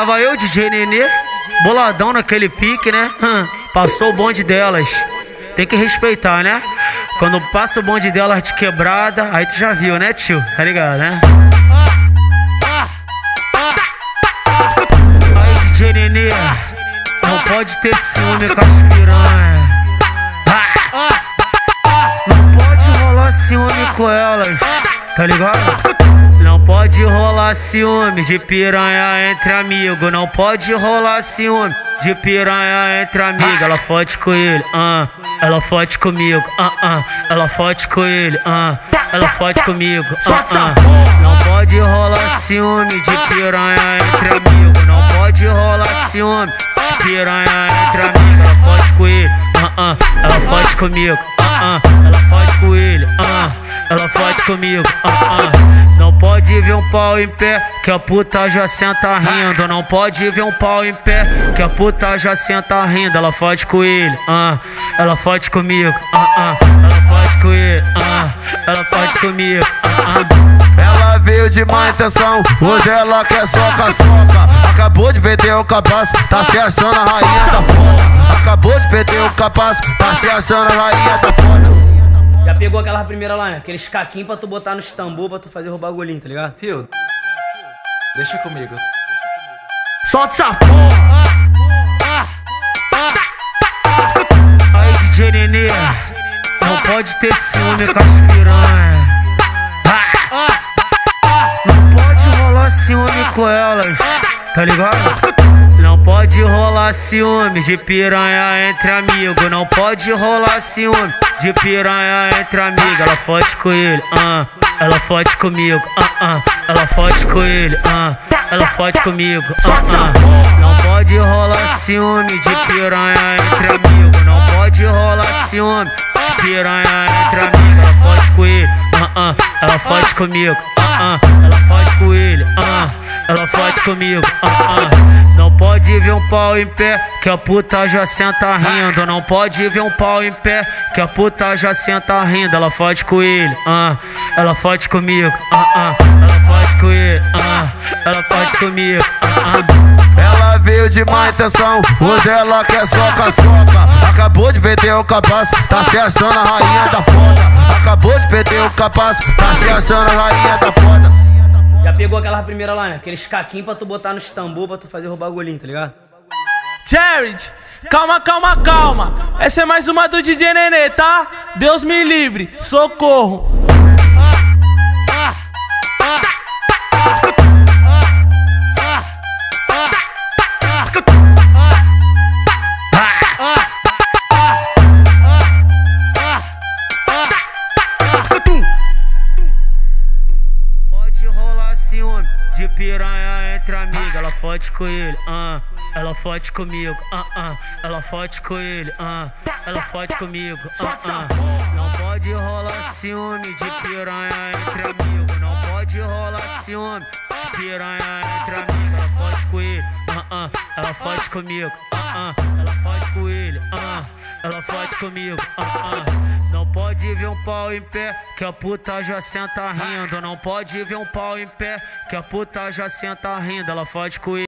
tava eu, DJ Nenê, boladão naquele pique, né? Passou o bonde delas. Tem que respeitar, né? Quando passa o bonde delas de quebrada, aí tu já viu, né, tio? Tá ligado, né? Aí, DJ Nenê, não pode ter ciúme com as piranha. Não pode rolar ciúme com elas, tá ligado? Não pode rolar ciúme de piranha entre amigos. Não pode rolar ciúme de piranha entre amigos. Ela fode com ele, ela fode comigo, ela fode com ele, ela fode comigo, Não pode rolar ciúme de piranha entre amigos. Não pode rolar ciúme de piranha entre amigos. Ela fode com ele, ela fode comigo, ela fode com ele, ela fode comigo, Não pode ver um pau em pé, que a puta já senta rindo. Não pode ver um pau em pé, que a puta já senta rindo. Ela fode com ele, ela fode comigo, ela fode com ele, ela fode comigo, Ela veio de má intenção, hoje ela quer soca-soca. Acabou de perder o capaço, tá se achando a rainha da foda. Acabou de perder o capaço, tá se achando a rainha da foda. Já pegou aquela primeira lá, né? Aqueles caquinhos pra tu botar no tambor pra tu fazer o bagulhinho, tá ligado? Rio, deixa comigo. Solta essa porra! Aí, DJ Nenê, não pode ter ciúme com as piranha. Não pode rolar ciúme com elas, tá ligado? Não pode rolar ciúme de piranha entre amigos. Não pode rolar ciúme de piranha entre amigos. Ela fode com ele, ela fode comigo, ela fode com ele, ela fode comigo, Não pode rolar ciúme de piranha entre amigos. Não pode rolar ciúme de piranha entre amigos. Ela fode com ele, ela fode comigo, ela fode com ele, ela fode comigo, Não pode ver um pau em pé, que a puta já senta rindo. Não pode ver um pau em pé, que a puta já senta rindo. Ela fode com ele, ela fode comigo, ela fode com ele, ela fode comigo, Ela veio de má intenção, hoje ela quer soca-soca. Acabou de perder o capaço, tá se achando a rainha da foda. Acabou de perder o capaço, tá se achando a rainha da foda. Já pegou aquela primeira lá, né? Aqueles caquinhos pra tu botar no tambor pra tu fazer o bagulhinho, tá ligado? Jared, calma, calma, calma. Essa é mais uma do DJ Nenê, tá? Deus me livre, socorro. Pode rolar ciúme de piranha entre amigos. Ela fode com ele, ela fode comigo, ela fode com ele, ela fode comigo, Não pode rolar ciúme de piranha entre amigos. Não pode rolar ciúme de piranha entre amigos. Ela fode com ele, ela fode comigo, ela fode com ele, ela fode comigo, Não pode ver um pau em pé, que a puta já senta rindo. Não pode ver um pau em pé, que a puta já senta rindo. Ela fode com ele.